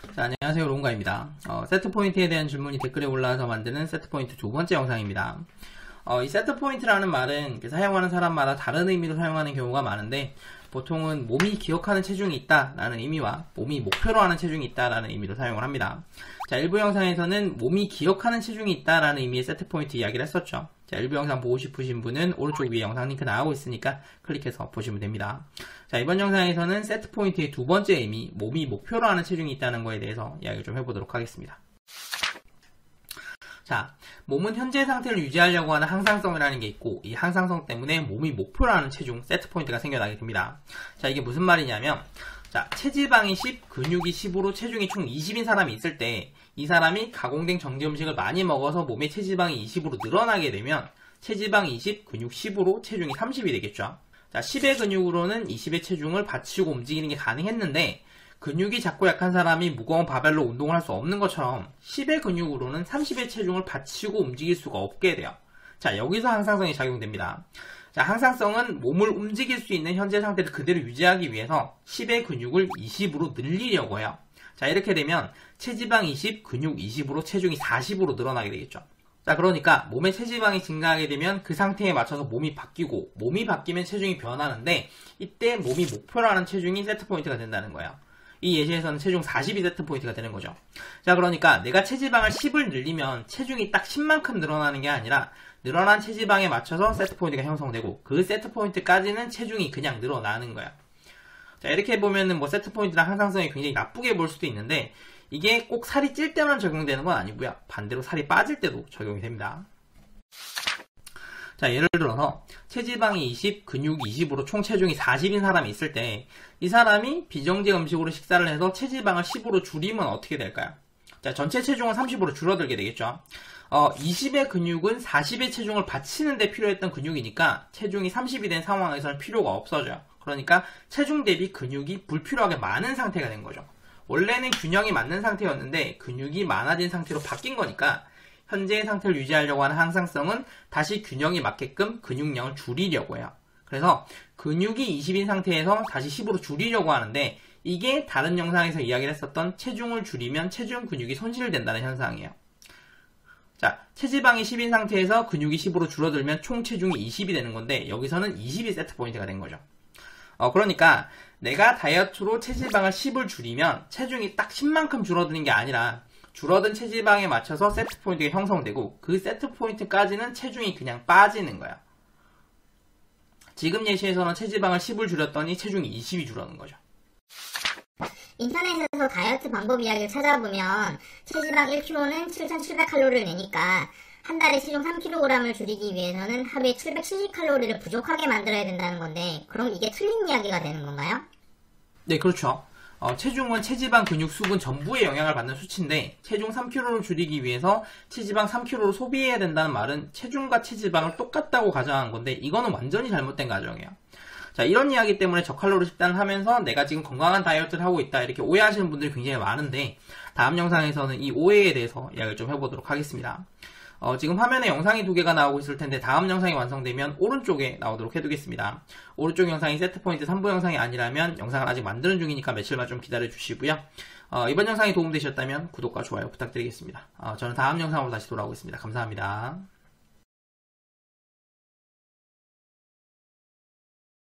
자, 안녕하세요. 롱가입니다. 세트포인트에 대한 질문이 댓글에 올라와서 만드는 세트포인트 두 번째 영상입니다. 이 세트포인트라는 말은 사용하는 사람마다 다른 의미로 사용하는 경우가 많은데, 보통은 몸이 기억하는 체중이 있다라는 의미와 몸이 목표로 하는 체중이 있다라는 의미로 사용을 합니다. 자, 일부 영상에서는 몸이 기억하는 체중이 있다라는 의미의 세트포인트 이야기를 했었죠. 자, 일부 영상 보고 싶으신 분은 오른쪽 위에 영상 링크 나가고 있으니까 클릭해서 보시면 됩니다. 자, 이번 영상에서는 세트포인트의 두 번째 의미, 몸이 목표로 하는 체중이 있다는 거에 대해서 이야기를 좀 해보도록 하겠습니다. 자, 몸은 현재 상태를 유지하려고 하는 항상성이라는 게 있고, 이 항상성 때문에 몸이 목표로 하는 체중, 세트포인트가 생겨나게 됩니다. 자, 이게 무슨 말이냐면, 자, 체지방이 10, 근육이 10으로 체중이 총 20인 사람이 있을 때, 이 사람이 가공된 정제 음식을 많이 먹어서 몸의 체지방이 20으로 늘어나게 되면, 체지방 20, 근육 10으로 체중이 30이 되겠죠. 자, 10의 근육으로는 20의 체중을 받치고 움직이는 게 가능했는데, 근육이 작고 약한 사람이 무거운 바벨로 운동을 할 수 없는 것처럼 10의 근육으로는 30의 체중을 받치고 움직일 수가 없게 돼요. 자, 여기서 항상성이 작용됩니다. 자, 항상성은 몸을 움직일 수 있는 현재 상태를 그대로 유지하기 위해서 10의 근육을 20으로 늘리려고 해요. 자, 이렇게 되면 체지방 20, 근육 20으로 체중이 40으로 늘어나게 되겠죠. 자, 그러니까 몸의 체지방이 증가하게 되면 그 상태에 맞춰서 몸이 바뀌고, 몸이 바뀌면 체중이 변하는데, 이때 몸이 목표로 하는 체중이 세트포인트가 된다는 거예요. 이 예시에서는 체중 40이 세트포인트가 되는 거죠. 자, 그러니까 내가 체지방을 10을 늘리면 체중이 딱 10만큼 늘어나는 게 아니라 늘어난 체지방에 맞춰서 세트포인트가 형성되고, 그 세트포인트까지는 체중이 그냥 늘어나는 거야. 자, 이렇게 보면은 뭐 세트포인트랑 항상성이 굉장히 나쁘게 볼 수도 있는데, 이게 꼭 살이 찔 때만 적용되는 건 아니고요. 반대로 살이 빠질 때도 적용이 됩니다. 자, 예를 들어서 체지방이 20, 근육이 20으로 총 체중이 40인 사람이 있을 때, 이 사람이 비정제 음식으로 식사를 해서 체지방을 10으로 줄이면 어떻게 될까요? 자, 전체 체중은 30으로 줄어들게 되겠죠. 20의 근육은 40의 체중을 받치는 데 필요했던 근육이니까 체중이 30이 된 상황에서는 필요가 없어져요. 그러니까 체중 대비 근육이 불필요하게 많은 상태가 된 거죠. 원래는 균형이 맞는 상태였는데 근육이 많아진 상태로 바뀐 거니까 현재의 상태를 유지하려고 하는 항상성은 다시 균형이 맞게끔 근육량을 줄이려고 해요. 그래서 근육이 20인 상태에서 다시 10으로 줄이려고 하는데, 이게 다른 영상에서 이야기를 했었던 체중을 줄이면 체중 근육이 손실된다는 현상이에요. 자, 체지방이 10인 상태에서 근육이 10으로 줄어들면 총 체중이 20이 되는 건데, 여기서는 20이 세트 포인트가 된 거죠. 그러니까 내가 다이어트로 체지방을 10을 줄이면 체중이 딱 10만큼 줄어드는 게 아니라 줄어든 체지방에 맞춰서 세트 포인트가 형성되고, 그 세트 포인트까지는 체중이 그냥 빠지는 거야. 지금 예시에서는 체지방을 10을 줄였더니 체중이 20이 줄어든 거죠. 인터넷에서 다이어트 방법 이야기를 찾아보면 체지방 1kg는 7,700칼로리를 내니까 한 달에 체중 3kg을 줄이기 위해서는 하루에 770칼로리를 부족하게 만들어야 된다는 건데, 그럼 이게 틀린 이야기가 되는 건가요? 네, 그렇죠. 체중은 체지방, 근육, 수분 전부에 영향을 받는 수치인데, 체중 3kg를 줄이기 위해서 체지방 3kg를 소비해야 된다는 말은 체중과 체지방을 똑같다고 가정한 건데, 이거는 완전히 잘못된 가정이에요. 자, 이런 이야기 때문에 저칼로리 식단을 하면서 내가 지금 건강한 다이어트를 하고 있다, 이렇게 오해하시는 분들이 굉장히 많은데, 다음 영상에서는 이 오해에 대해서 이야기를 좀 해보도록 하겠습니다. 지금 화면에 영상이 두 개가 나오고 있을 텐데, 다음 영상이 완성되면 오른쪽에 나오도록 해두겠습니다. 오른쪽 영상이 세트포인트 3부 영상이 아니라면 영상을 아직 만드는 중이니까 며칠만 좀 기다려 주시고요. 이번 영상이 도움되셨다면 구독과 좋아요 부탁드리겠습니다. 저는 다음 영상으로 다시 돌아오겠습니다. 감사합니다.